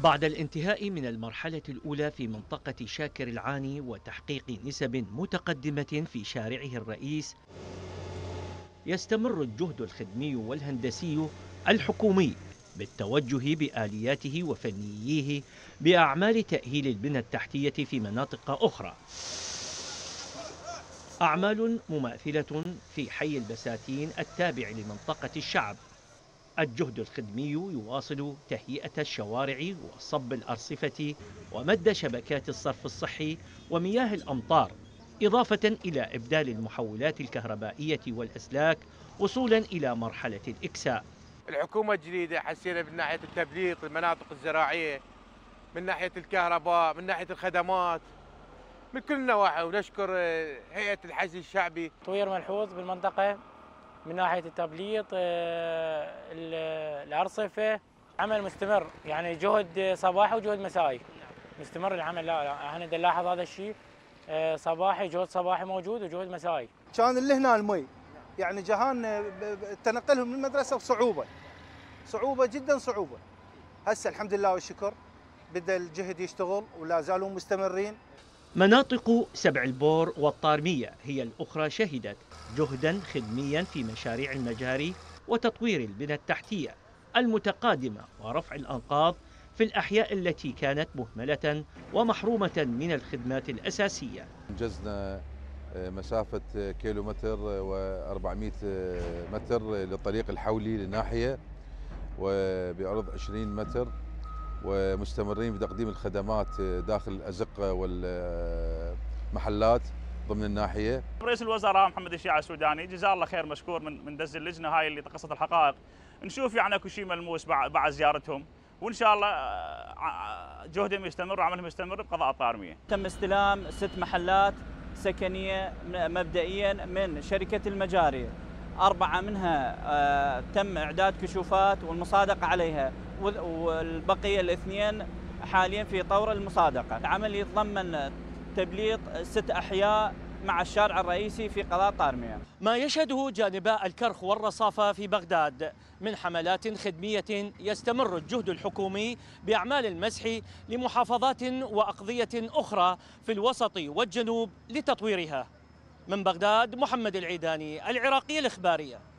بعد الانتهاء من المرحلة الأولى في منطقة شاكر العاني وتحقيق نسب متقدمة في شارعه الرئيس، يستمر الجهد الخدمي والهندسي الحكومي بالتوجه بآلياته وفنييه بأعمال تأهيل البنى التحتية في مناطق أخرى. أعمال مماثلة في حي البساتين التابع لمنطقة الشعب. الجهد الخدمي يواصل تهيئة الشوارع وصب الأرصفة ومد شبكات الصرف الصحي ومياه الأمطار، إضافة إلى إبدال المحولات الكهربائية والأسلاك وصولا إلى مرحلة الإكساء. الحكومة الجديدة حسينا من ناحية التبليط المناطق الزراعية، من ناحية الكهرباء، من ناحية الخدمات، من كل النواحي. ونشكر هيئة الحشد الشعبي. تطوير ملحوظ بالمنطقة من ناحية التبليط، الأرصفة، عمل مستمر، يعني جهد صباحي وجهد مسائي مستمر العمل. لا احنا نلاحظ هذا الشيء، صباحي جهد صباحي موجود وجهد مسائي. كان اللي هنا المي يعني جهان تنقلهم من المدرسة صعوبة جدا صعوبة. هسه الحمد لله والشكر بدأ الجهد يشتغل ولا زالوا مستمرين. مناطق سبع البور والطارمية هي الأخرى شهدت جهدا خدميا في مشاريع المجاري وتطوير البنى التحتية المتقادمة ورفع الأنقاض في الأحياء التي كانت مهملة ومحرومة من الخدمات الأساسية. انجزنا مسافة كيلومتر و400 متر للطريق الحولي للناحية وبعرض 20 متر، ومستمرين بتقديم الخدمات داخل الأزقة والمحلات ضمن الناحية. رئيس الوزراء محمد الشيع السوداني جزاه الله خير مشكور من دز اللجنة هاي اللي تقصت الحقائق. نشوف يعني اكو شيء ملموس بعد زيارتهم، وان شاء الله جهدهم يستمر وعملهم يستمر بقضاء الطارمية. تم استلام 6 محلات سكنية مبدئيا من شركة المجاري، 4 منها تم إعداد كشوفات والمصادقة عليها، والبقية الاثنين حاليا في طور المصادقة. العمل يتضمن تبليط 6 أحياء مع الشارع الرئيسي في قضاء طارمية. ما يشهده جانبا الكرخ والرصافة في بغداد من حملات خدمية يستمر الجهد الحكومي بأعمال المسح لمحافظات وأقضية أخرى في الوسط والجنوب لتطويرها. من بغداد محمد العيداني، العراقية الإخبارية.